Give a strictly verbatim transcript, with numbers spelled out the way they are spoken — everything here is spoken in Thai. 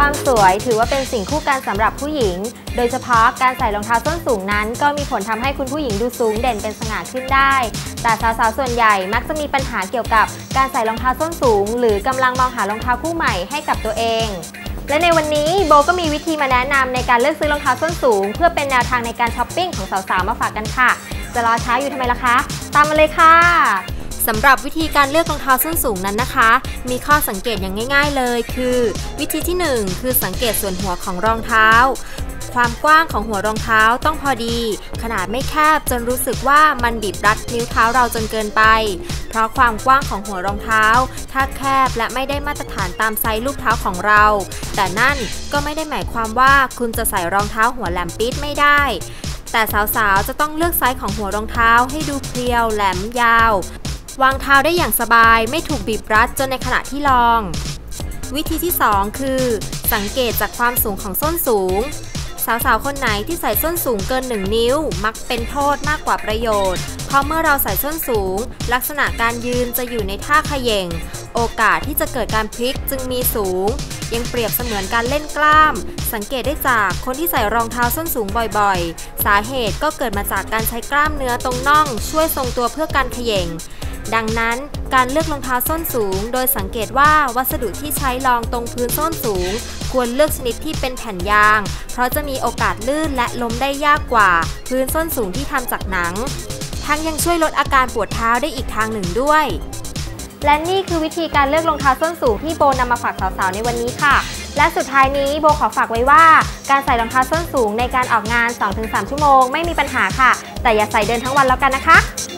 ความสวยถือว่าเป็นสิ่งคู่กันสำหรับผู้หญิงโดยเฉพาะการใส่รองเท้าส้นสูงนั้นก็มีผลทำให้คุณผู้หญิงดูสูงเด่นเป็นสง่าขึ้นได้แต่สาวๆส่วนใหญ่มักจะมีปัญหาเกี่ยวกับการใส่รองเท้าส้นสูงหรือกำลังมองหารองเท้าคู่ใหม่ให้กับตัวเองและในวันนี้โบก็มีวิธีมาแนะนำในการเลือกซื้อรองเท้าส้นสูงเพื่อเป็นแนวทางในการช้อปปิ้งของสาวๆมาฝากกันค่ะจะรอช้าอยู่ทำไมล่ะคะตามมาเลยค่ะสำหรับวิธีการเลือกรองเท้าส้นสูงนั้นนะคะมีข้อสังเกตอย่างง่ายๆเลยคือวิธีที่หนึ่งคือสังเกตส่วนหัวของรองเท้าความกว้างของหัวรองเท้าต้องพอดีขนาดไม่แคบจนรู้สึกว่ามันบีบรัดนิ้วเท้าเราจนเกินไปเพราะความกว้างของหัวรองเท้าถ้าแคบและไม่ได้มาตรฐานตามไซส์ลูกเท้าของเราแต่นั่นก็ไม่ได้หมายความว่าคุณจะใส่รองเท้าหัวแหลมปี๊ดไม่ได้แต่สาวๆจะต้องเลือกไซส์ของหัวรองเท้าให้ดูเพรียวแหลมยาววางเท้าได้อย่างสบายไม่ถูกบีบรัดจนในขณะที่ลองวิธีที่สองคือสังเกตจากความสูงของส้นสูงสาวๆคนไหนที่ใส่ส้นสูงเกินหนึ่งนิ้วมักเป็นโทษมากกว่าประโยชน์เพราะเมื่อเราใส่ส้นสูงลักษณะการยืนจะอยู่ในท่าเขย่งโอกาสที่จะเกิดการพลิกจึงมีสูงยังเปรียบเสมือนการเล่นกล้ามสังเกตได้จากคนที่ใส่รองเท้าส้นสูงบ่อยๆสาเหตุก็เกิดมาจากการใช้กล้ามเนื้อตรงน่องช่วยทรงตัวเพื่อการเขย่งดังนั้นการเลือกรองเท้าส้นสูงโดยสังเกตว่าวัสดุที่ใช้รองตรงพื้นส้นสูงควรเลือกชนิดที่เป็นแผ่นยางเพราะจะมีโอกาสลื่นและล้มได้ยากกว่าพื้นส้นสูงที่ทำจากหนังทั้งยังช่วยลดอาการปวดเท้าได้อีกทางหนึ่งด้วยและนี่คือวิธีการเลือกรองเท้าส้นสูงที่โบนำมาฝากสาวๆในวันนี้ค่ะและสุดท้ายนี้โบขอฝากไว้ว่าการใส่รองเท้าส้นสูงในการออกงาน สองถึงสาม ชั่วโมงไม่มีปัญหาค่ะแต่อย่าใส่เดินทั้งวันแล้วกันนะคะ